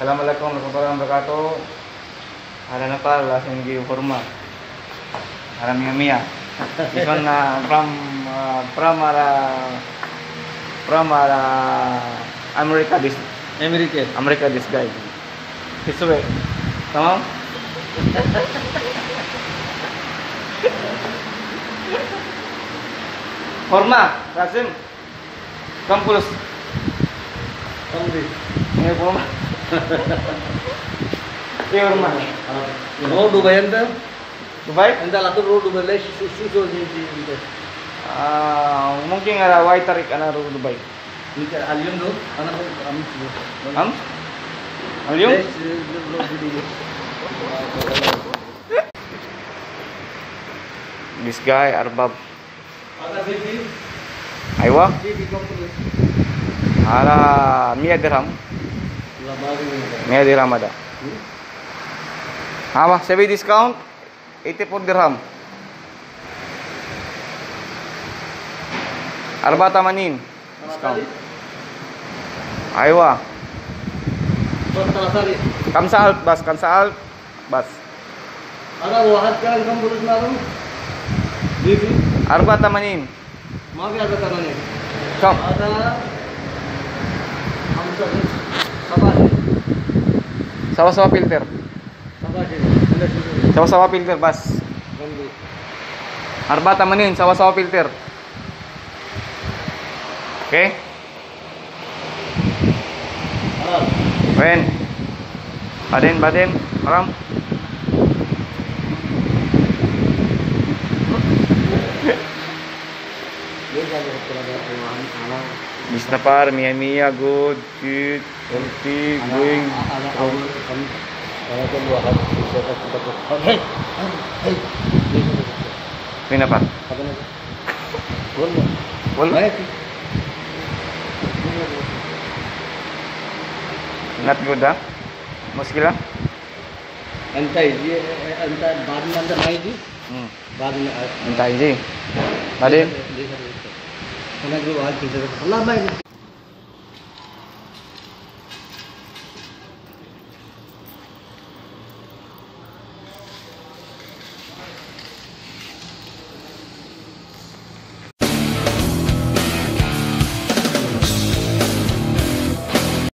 Assalamualaikum warahmatullahi wabarakatuh. Ada apa langsung di hormat. Ada Mia. This one from America this guy. His way. Tamam? Hormat, Rasim. Kampus. Ini hormat. Ini hormat. Road Dubai anda? Dubai? Anda latur road Dubai lagi susu ni. Mungkin ada white tarik anak Dubai. Ini alium tu, anak Am? Alium? This guy Arbab. Aywa? Ada 100 dirham. 100 dirham ada. Apa? Sebi discount 84 dirham. Arba tamanin discount. Aywa. Kamsa alt bas. Ada wahat kan kamu boleh narum? Arba tamanin. Mau biar berapa ni? Kam. Ada Sawa-sawa filter. Sawa-sawa filter bas. Arba tamanin sawa-sawa filter. Oke. Wen. Baden, haram. Bisnapar, Mia, good, healthy, going. Ini apa? Boleh. Not good, ah? Muskilah? Antai बाद में अंदर आएगी बाद में Entah ini. Baden. खाना जो आज की जगह अल्लाह भाई